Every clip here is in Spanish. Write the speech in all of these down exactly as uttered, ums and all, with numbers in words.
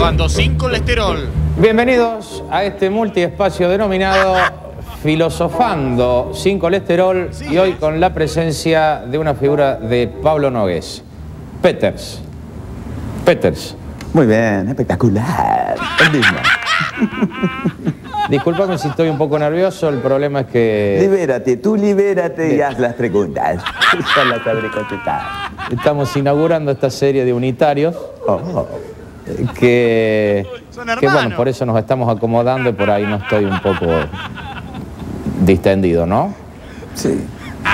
Filosofando sin colesterol. Bienvenidos a este multiespacio denominado Filosofando sin colesterol, sí, y hoy con la presencia de una figura de Pablo Nogués. Peters. Peters. Muy bien, espectacular. El mismo. Discúlpame si estoy un poco nervioso, el problema es que... Libérate, tú libérate y haz las preguntas. Ya las sabré contestar. Estamos inaugurando esta serie de unitarios. Oh. Que, Son que bueno, por eso nos estamos acomodando y por ahí no estoy un poco distendido, ¿no? Sí.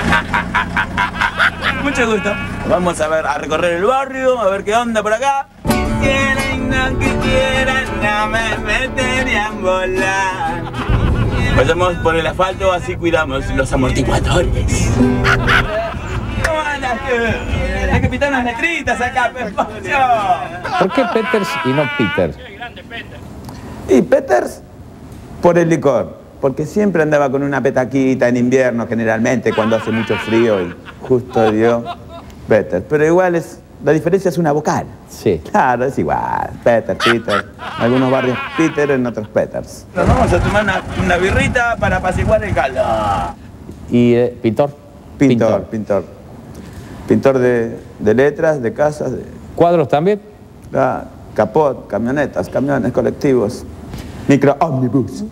Mucho gusto. Vamos a ver, a recorrer el barrio, a ver qué onda por acá. Quisiera y no quisiera, no me metería en volar. Pasamos por el asfalto, así cuidamos los amortiguadores. ¿Cómo andas? Hay que pintar unas letritas acá, Pepocho. ¿Por qué Peters y no Peter? Y Peters, por el licor. Porque siempre andaba con una petaquita en invierno, generalmente, cuando hace mucho frío, y justo dio Peters. Pero igual es, la diferencia es una vocal. Sí. Claro, es igual. Peter, Peter. En algunos barrios Peter, en otros Peters. Nos vamos a tomar una, una birrita para apaciguar el calor. ¿Y eh, pintor? Pintor, pintor. Pintor de, de letras, de casas, de... ¿Cuadros también? Ah, capot, camionetas, camiones, colectivos, micro ómnibus.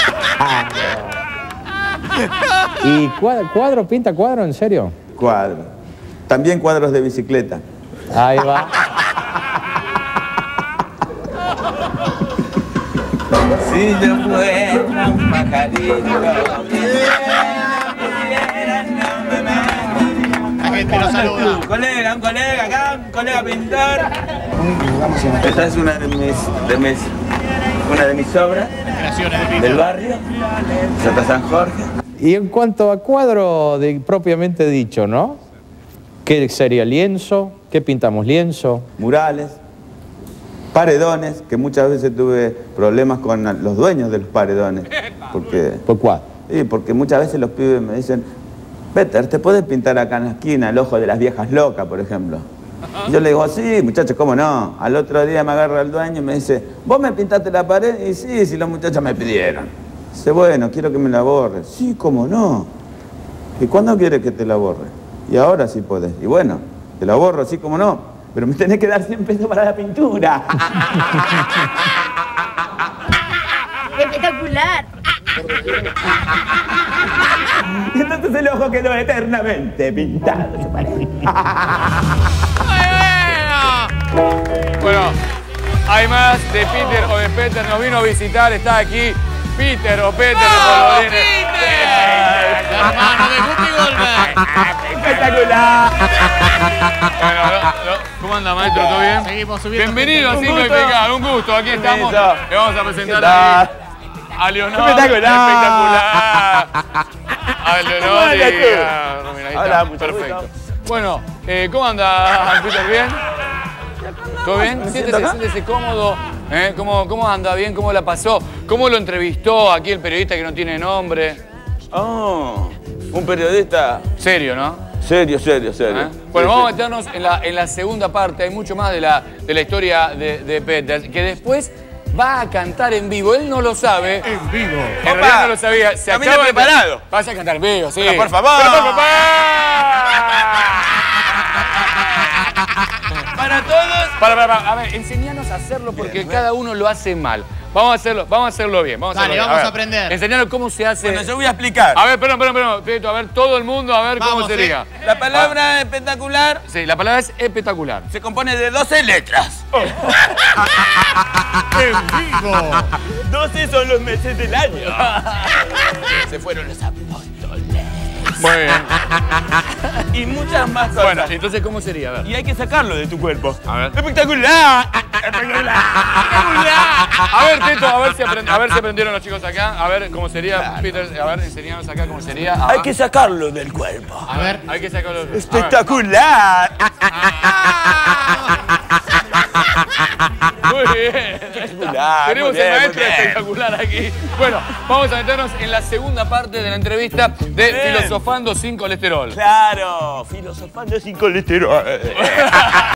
¿Y cuadro, cuadro, pinta cuadro, en serio? Cuadro. También cuadros de bicicleta. Ahí va. Si yo fuera un pajarito, La gente lo saluda. un colega, un colega acá, un colega pintor. Esta es una de mis, de mis, una de mis obras Creaciones de Peter. del barrio, Santa San Jorge. Y en cuanto a cuadro de, propiamente dicho, ¿no? ¿Qué sería lienzo? ¿Qué pintamos? ¿Lienzo? Murales, paredones, que muchas veces tuve problemas con los dueños de los paredones. Porque, ¿Por cuadro? sí, porque muchas veces los pibes me dicen, Peter, ¿te podés pintar acá en la esquina el ojo de las viejas locas, por ejemplo? Y yo le digo, sí, muchachos, ¿cómo no? Al otro día me agarra el dueño y me dice, ¿vos me pintaste la pared? Y sí, si los muchachos me pidieron. Dice, bueno, quiero que me la borres. Sí, ¿cómo no? ¿Y cuándo quieres que te la borre? Y ahora sí podés. Y bueno, te la borro, sí, ¿cómo no? Pero me tenés que dar cien pesos para la pintura. ¡Espectacular! Y entonces el ojo quedó eternamente pintado en su pared. Bueno, hay más de Peter o de Peter, nos vino a visitar, está aquí Peter o Peter. ¡Oh, de Peter! Hermano de Guppy Goldberg. ¡Espectacular! Bueno, no, no. ¿Cómo anda, maestro? ¿Todo bien? Seguimos subiendo. Bienvenido a Un Cinco y gusto. Pecado, un gusto, aquí estamos. Permiso. Le vamos a presentar ¿Qué a, a Leonor. Espectacular. Espectacular. A Leonor Hola, y tú. a Romina, ahí Hola, está, mucho perfecto. gusto. Bueno, eh, ¿cómo anda, Peter? ¿Bien? ¿Todo bien? Me siento Siéntese, acá. siéntese cómodo. ¿Eh? ¿Cómo, ¿Cómo anda? ¿Bien? ¿Cómo la pasó? ¿Cómo lo entrevistó aquí el periodista que no tiene nombre? Oh, un periodista Serio, ¿no? serio, serio, serio. ¿Eh? Bueno, Sí, vamos a sí. meternos en la, en la segunda parte. Hay mucho más de la, de la historia de, de Peter, que después va a cantar en vivo. Él no lo sabe. En vivo. En Opa, realidad no lo sabía. Se camine acaba de- preparado. Vas a cantar en vivo, sí. Pero por favor. Pero por favor. Para todos. Para, para, para. A ver, enseñanos a hacerlo porque cada uno lo hace mal. Vamos a hacerlo, vamos a hacerlo bien. Vamos a, Dale, hacerlo bien. vamos ver, a aprender. Enseñanos cómo se hace. Bueno, yo voy a explicar. A ver, perdón, perdón, perdón. Tito, a ver, todo el mundo, a ver cómo Vamos, sería. La palabra espectacular Sí, la palabra es espectacular. se compone de doce letras. En vivo. doce son los meses del año. Se fueron los apóstoles. Muy bien. Y muchas más cosas. Bueno, entonces, ¿cómo sería? A ver. Y hay que sacarlo de tu cuerpo. A ver. ¡Espectacular! ¡Espectacular! A ver, Tito, a ver si, aprend- a ver si aprendieron los chicos acá. A ver cómo sería, Peter. A ver, enseñanos acá cómo sería. Ah, Hay que sacarlo del cuerpo. A ver. hay que sacarlo. A ver. ¡Espectacular! Muy bien. Espectacular, Tenemos muy bien, el maestro muy bien. espectacular aquí. Bueno, vamos a meternos en la segunda parte de la entrevista de Bien. Filosofando sin colesterol. Claro, filosofando sin colesterol.